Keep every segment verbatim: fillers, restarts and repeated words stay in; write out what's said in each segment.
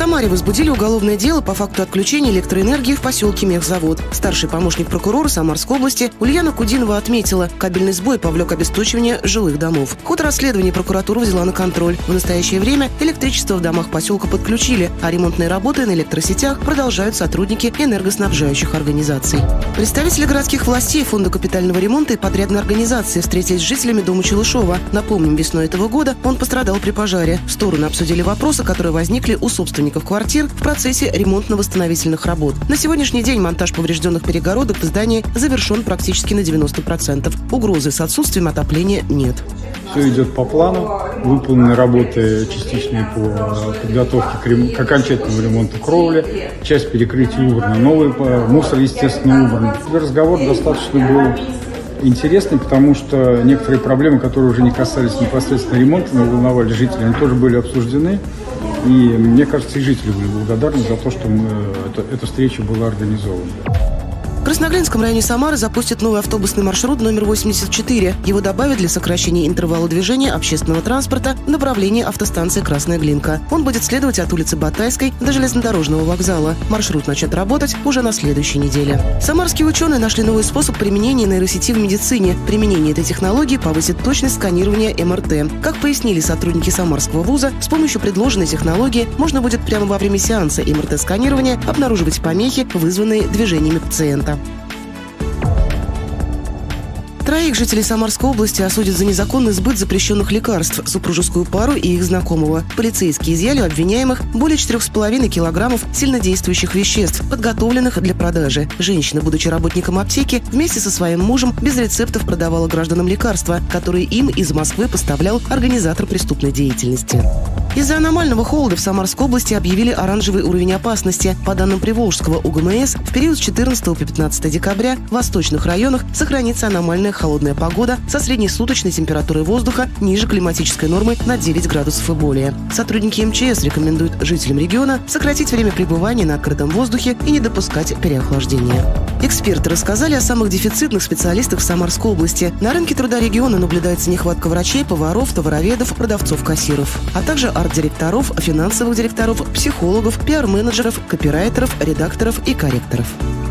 Самаре возбудили уголовное дело по факту отключения электроэнергии в поселке Мехзавод. Старший помощник прокурора Самарской области Ульяна Кудинова отметила, кабельный сбой повлек обесточивание жилых домов. Ход расследования прокуратура взяла на контроль. В настоящее время электричество в домах поселка подключили, а ремонтные работы на электросетях продолжают сотрудники энергоснабжающих организаций. Представители городских властей, Фонда капитального ремонта и подрядной организации встретились с жителями дома Челышова. Напомним, весной этого года он пострадал при пожаре. Стороны обсудили вопросы, которые возникли у собственников квартир в процессе ремонтно-восстановительных работ. На сегодняшний день монтаж поврежденных перегородок в здании завершен практически на девяносто процентов. Угрозы с отсутствием отопления нет. Все идет по плану. Выполнены работы частичные по подготовке к, рем... к окончательному ремонту кровли, часть перекрытия убрана, новый мусор, естественно, убран. Разговор достаточно был интересный, потому что некоторые проблемы, которые уже не касались непосредственно ремонта, но волновали жителей, они тоже были обсуждены. И мне кажется, и жители были благодарны за то, что мы, это, эта встреча была организована. В Красноглинском районе Самары запустят новый автобусный маршрут номер восемьдесят четыре. Его добавят для сокращения интервала движения общественного транспорта в направлении автостанции Красная Глинка. Он будет следовать от улицы Батайской до железнодорожного вокзала. Маршрут начнет работать уже на следующей неделе. Самарские ученые нашли новый способ применения нейросети в медицине. Применение этой технологии повысит точность сканирования эм эр тэ. Как пояснили сотрудники Самарского вуза, с помощью предложенной технологии можно будет прямо во время сеанса эм эр тэ-сканирования обнаруживать помехи, вызванные движениями пациента. Троих жителей Самарской области осудят за незаконный сбыт запрещенных лекарств, супружескую пару и их знакомого. Полицейские изъяли у обвиняемых более четырех с половиной килограммов сильнодействующих веществ, подготовленных для продажи. Женщина, будучи работником аптеки, вместе со своим мужем без рецептов продавала гражданам лекарства, которые им из Москвы поставлял организатор преступной деятельности. Из-за аномального холода в Самарской области объявили оранжевый уровень опасности. По данным Приволжского у гэ эм эс, в период с четырнадцатого по пятнадцатое декабря в восточных районах сохранится аномальная холодная погода со среднесуточной температурой воздуха ниже климатической нормы на девять градусов и более. Сотрудники эм че эс рекомендуют жителям региона сократить время пребывания на открытом воздухе и не допускать переохлаждения. Эксперты рассказали о самых дефицитных специалистах в Самарской области. На рынке труда региона наблюдается нехватка врачей, поваров, товароведов, продавцов-кассиров, а также арт-директоров, финансовых директоров, психологов, пиар-менеджеров, копирайтеров, редакторов и корректоров.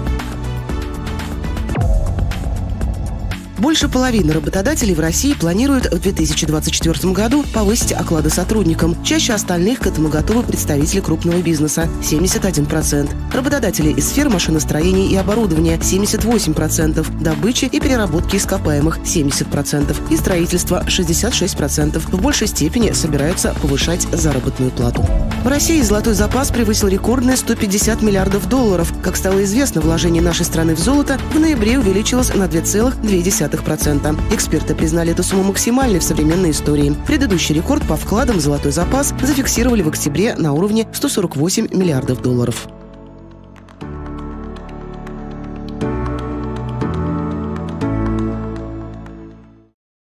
Больше половины работодателей в России планируют в две тысячи двадцать четвёртом году повысить оклады сотрудникам. Чаще остальных к этому готовы представители крупного бизнеса – семьдесят один процент. Работодатели из сфер машиностроения и оборудования – семьдесят восемь процентов. Добычи и переработки ископаемых – семьдесят процентов. И строительство – шестьдесят шесть процентов. В большей степени собираются повышать заработную плату. В России золотой запас превысил рекордные сто пятьдесят миллиардов долларов. Как стало известно, вложение нашей страны в золото в ноябре увеличилось на два целых две десятых процента. Эксперты признали эту сумму максимальной в современной истории. Предыдущий рекорд по вкладам в золотой запас зафиксировали в октябре на уровне сто сорок восемь миллиардов долларов.